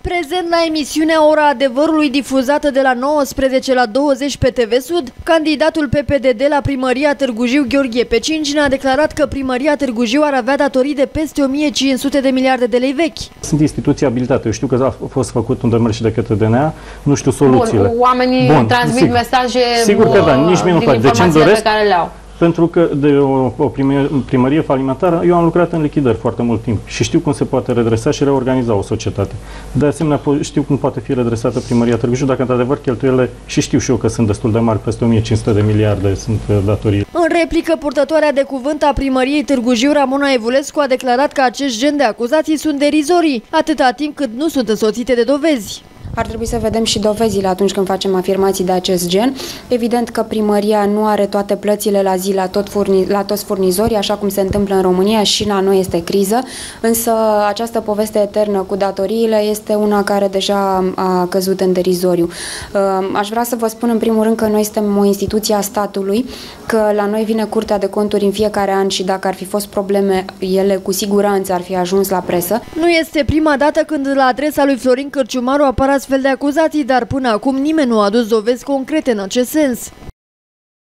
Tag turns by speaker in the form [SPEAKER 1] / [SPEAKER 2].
[SPEAKER 1] Prezent la emisiunea Ora Adevărului difuzată de la 19 la 20 pe TV Sud, candidatul PPDD la primăria Târgu Jiu, Gheorghe Pecincin, a declarat că primăria Târgu Jiu ar avea datorii de peste 1500 de miliarde de lei vechi.
[SPEAKER 2] Sunt instituții abilitate. Eu știu că a fost făcut un demers și de către DNA, nu știu soluțiile.
[SPEAKER 3] Bun, oamenii transmit mesaje
[SPEAKER 2] sigur că da, nici mie nu fac. De ce îmi doresc?
[SPEAKER 3] Pe care le-au.
[SPEAKER 2] Pentru că de o primărie falimentară, eu am lucrat în lichidări foarte mult timp și știu cum se poate redresa și reorganiza o societate. De asemenea, știu cum poate fi redresată primăria Târgu Jiu, dacă într-adevăr cheltuielile, și știu și eu că sunt destul de mari, peste 1500 de miliarde sunt datorii.
[SPEAKER 1] În replică, purtătoarea de cuvânt a primăriei Târgu Jiu, Ramona Evulescu, a declarat că acest gen de acuzații sunt derizorii, atâta timp cât nu sunt însoțite de dovezi.
[SPEAKER 4] Ar trebui să vedem și dovezile atunci când facem afirmații de acest gen. Evident că primăria nu are toate plățile la zi la toți furnizorii, așa cum se întâmplă în România, și la noi este criză, însă această poveste eternă cu datoriile este una care deja a căzut în derizoriu. Aș vrea să vă spun în primul rând că noi suntem o instituție a statului, că la noi vine Curtea de Conturi în fiecare an și dacă ar fi fost probleme, ele cu siguranță ar fi ajuns la presă.
[SPEAKER 1] Nu este prima dată când la adresa lui Florin Cârciumaru apar astfel de acuzații, dar până acum nimeni nu a adus dovezi concrete în acest sens.